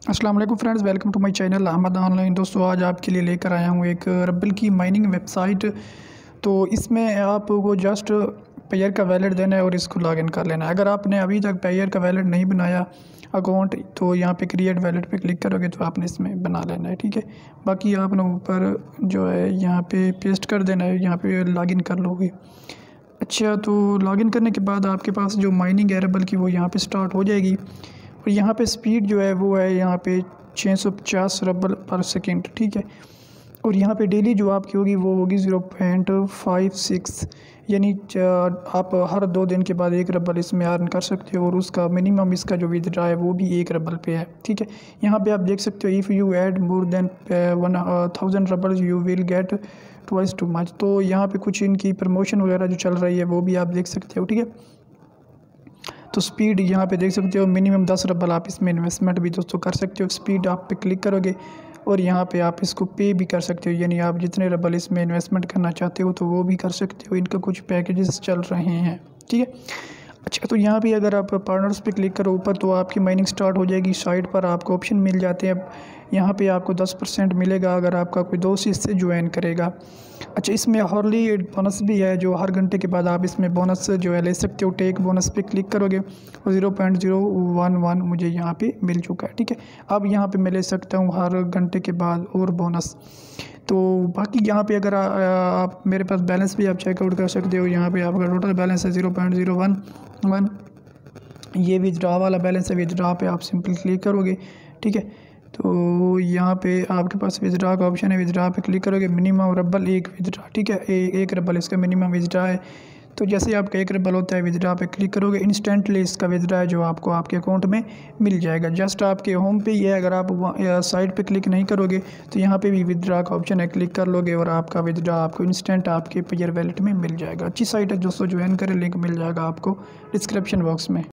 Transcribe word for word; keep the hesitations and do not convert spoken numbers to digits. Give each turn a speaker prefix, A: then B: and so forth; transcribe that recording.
A: अस्सलाम वालेकुम friends, welcome to my channel Ahmad online. दोस्तों, आज आपके लिए लेकर आया हूँ एक रब्बल की माइनिंग वेबसाइट। तो इसमें आपको जस्ट पेयर का वैलेट देना है और इसको लॉगिन कर लेना है। अगर आपने अभी तक पेयर का वैलेट नहीं बनाया अकाउंट, तो यहाँ पे क्रिएट वैलेट पे क्लिक करोगे तो आपने इसमें बना लेना है, ठीक है। बाकी आपने ऊपर जो है यहाँ पे पेस्ट कर देना है, यहाँ पे लॉगिन कर लोगे। अच्छा, तो लॉगिन करने के बाद आपके पास जो माइनिंग है रब्बल की, वो यहाँ पे स्टार्ट हो जाएगी। और यहाँ पे स्पीड जो है वो है यहाँ पे छः सौ पचास रबल पर सेकंड, ठीक है। और यहाँ पे डेली जो आपकी होगी वो होगी ज़ीरो पॉइंट फाइव सिक्स, यानी आप हर दो दिन के बाद एक रबल इसमें अर्न कर सकते हो। और उसका मिनिमम इसका जो विदड्रा है वो भी एक रबल पे है, ठीक है। यहाँ पे आप देख सकते हो, if you add more than one thousand rouble you will get twice too much. तो यहाँ पे कुछ इनकी प्रमोशन वगैरह जो चल रही है वो भी आप देख सकते हो, ठीक है। तो स्पीड यहाँ पे देख सकते हो, मिनिमम दस रबल आप इसमें इन्वेस्टमेंट भी दोस्तों कर सकते हो। स्पीड आप पे क्लिक करोगे और यहाँ पे आप इसको पे भी कर सकते हो, यानी आप जितने रबल इसमें इन्वेस्टमेंट करना चाहते हो तो वो भी कर सकते हो। इनका कुछ पैकेजेस चल रहे हैं, ठीक है। अच्छा, तो यहाँ पे अगर आप पार्टनर्स पे क्लिक करो ऊपर, तो आपकी माइनिंग स्टार्ट हो जाएगी। साइड पर आपको ऑप्शन मिल जाते हैं। यहाँ पे आपको दस परसेंट मिलेगा अगर आपका कोई दोस्त इससे ज्वाइन करेगा। अच्छा, इसमें हॉर्ली बोनस भी है, जो हर घंटे के बाद आप इसमें बोनस जो है ले सकते हो। टेक बोनस पे क्लिक करोगे और zero point zero one one मुझे यहाँ पे मिल चुका है, ठीक है। अब यहाँ पे मैं ले सकता हूँ हर घंटे के बाद और बोनस। तो बाकी यहाँ पे अगर आ, आप मेरे पास बैलेंस भी आप चेकआउट कर सकते हो। यहाँ पे आपका टोटल बैलेंस है zero point zero one one. ये विथड्रा वाला बैलेंस है। विथड्रा पे आप सिंपल क्लिक करोगे, ठीक है। तो यहाँ पे आपके पास विथड्रा का ऑप्शन है। विथड्रा पे क्लिक करोगे, मिनिमम रबल एक विथड्रा, ठीक है। ए, एक रबल इसका मिनिमम विथड्रा है। तो जैसे आपका एक रबल होता है, विथड्रा पे क्लिक करोगे, इंस्टेंटली इसका विथड्रा है जो आपको आपके अकाउंट में मिल जाएगा। जस्ट आपके होम पे ही है। अगर आप साइट पे क्लिक नहीं करोगे तो यहाँ पे भी विथड्रा का ऑप्शन है, क्लिक कर लोगे और आपका विथड्रा आपको इंस्टेंट आपके पेयर वैलेट में मिल जाएगा। अच्छी साइट है दोस्तों, ज्वाइन करें, लिंक मिल जाएगा आपको डिस्क्रिप्शन बॉक्स में।